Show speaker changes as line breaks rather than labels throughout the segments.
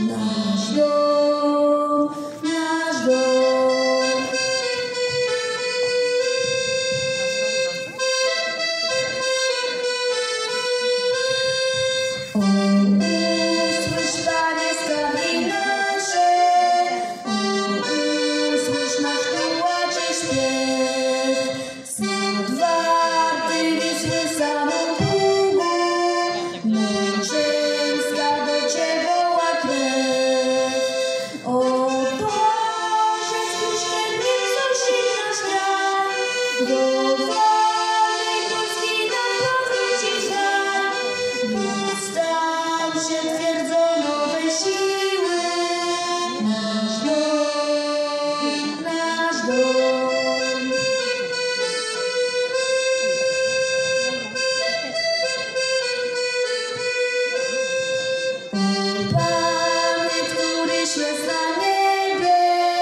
nasz dom, nasz dom. O, usłysz, Panie, skargi nasze, usłysz nasz tułaczy śpiew. Znad warty Wisły samą długą, męczeńska do Ciebie woła krew. O Boże, spójrz mnie, sąsied nasz kraj, do wolnej Polski nam powrócić znak. Stał się twierdzą nowej siły, nasz dom, nasz dom. Panie, któryś jest na niebie,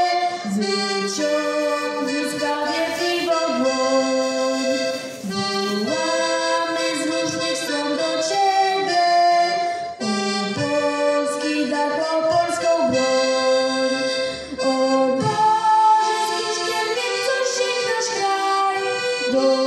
wyciągnij sprawiedliwą dłoń. Wołamy z różnych stron do Ciebie, o polski dach, o polską broń. O Boże, spójrz, niech sąsied nasz kraj, do